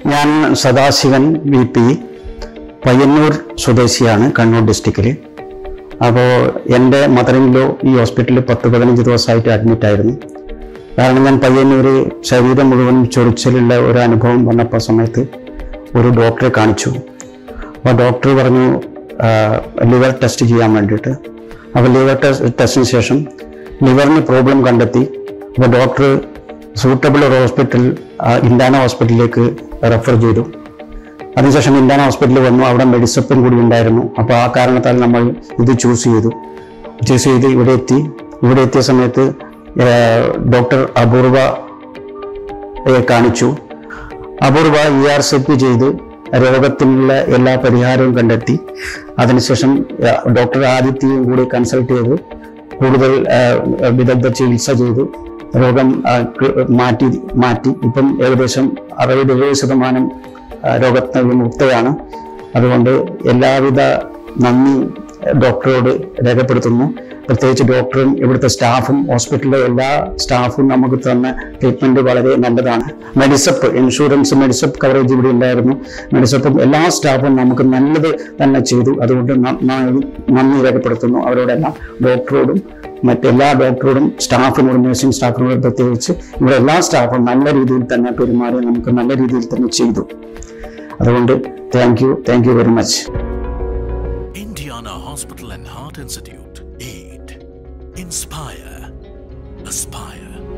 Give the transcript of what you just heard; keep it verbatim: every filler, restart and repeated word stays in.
ഞാൻ Sadasivan V P Payyanur സ്വദേശിയാണ്, കണ്ണൂർ ഡിസ്ട്രിക്റ്റിൽ. അപ്പോൾ എൻ്റെ മദറിൻലോ ഈ ഹോസ്പിറ്റലിൽ പത്ത് പതിനഞ്ച് ദിവസമായിട്ട് അഡ്മിറ്റ് ആയിരുന്നു. കാരണം ഞാൻ പയ്യന്നൂർ ശരീരം മുഴുവൻ ചൊറിച്ചിലുള്ള ഒരു അനുഭവം വന്നപ്പോൾ സമയത്ത് ഒരു ഡോക്ടറെ കാണിച്ചു. അപ്പോൾ ഡോക്ടർ പറഞ്ഞു ലിവർ ടെസ്റ്റ് ചെയ്യാൻ വേണ്ടിയിട്ട്. അപ്പോൾ ലിവർ ടെസ്റ്റ് ടെസ്റ്റിന് ശേഷം ലിവറിന് പ്രോബ്ലം കണ്ടെത്തി. അപ്പോൾ ഡോക്ടർ സൂട്ടബിൾ ഒരു ഹോസ്പിറ്റൽ ഇൻഡാന ഹോസ്പിറ്റലിലേക്ക് റെഫർ ചെയ്തു. അതിനുശേഷം ഇൻഡാന ഹോസ്പിറ്റലിൽ വന്നു. അവിടെ മെഡിസെപ്പും കൂടി ഉണ്ടായിരുന്നു. അപ്പോൾ ആ കാരണത്താൽ നമ്മൾ ഇത് ചൂസ് ചെയ്തു ചൂസ് ചെയ്ത് ഇവിടെ എത്തി. ഇവിടെ എത്തിയ സമയത്ത് ഡോക്ടർ അപൂർവയെ കാണിച്ചു. അപൂർവ ഇ ആർ സി പി ചെയ്ത് രോഗത്തിനുള്ള എല്ലാ പരിഹാരവും കണ്ടെത്തി. അതിനുശേഷം ഡോക്ടർ ആദിത്യയും കൂടി കൺസൾട്ട് ചെയ്ത് കൂടുതൽ വിദഗ്ധ ചികിത്സ ചെയ്ത് രോഗം മാറ്റി മാറ്റി ഇപ്പം ഏകദേശം അറുപത് എഴുപത് ശതമാനം രോഗത്തിന് വിമുക്തയാണ്. അതുകൊണ്ട് എല്ലാവിധ നന്ദി ഡോക്ടറോട് രേഖപ്പെടുത്തുന്നു. പ്രത്യേകിച്ച് ഡോക്ടറും ഇവിടുത്തെ സ്റ്റാഫും ഹോസ്പിറ്റലിലെ എല്ലാ സ്റ്റാഫും നമുക്ക് തന്ന ട്രീറ്റ്മെൻറ്റ് വളരെ നല്ലതാണ്. മെഡിസെപ്പ് ഇൻഷുറൻസ് മെഡിസെപ്പ് കവറേജ് ഇവിടെ ഉണ്ടായിരുന്നു. മെഡിസെപ്പും എല്ലാ സ്റ്റാഫും നമുക്ക് നല്ലത് തന്നെ ചെയ്തു. അതുകൊണ്ട് നന്ദി രേഖപ്പെടുത്തുന്നു അവരോടെല്ലാം, ഡോക്ടറോടും മറ്റെല്ലാ ഡോക്ടറോടും സ്റ്റാഫിനോടും നഴ്സിംഗ് സ്റ്റാഫിനോടും പ്രത്യേകിച്ച് ഇവിടെ എല്ലാ സ്റ്റാഫും നല്ല രീതിയിൽ തന്നെ പെരുമാറി നമുക്ക് നല്ല രീതിയിൽ തന്നെ ചെയ്തു. അതുകൊണ്ട് thank you thank you very much. Indiana Hospital and Heart Institute. Aid. Inspire. Aspire.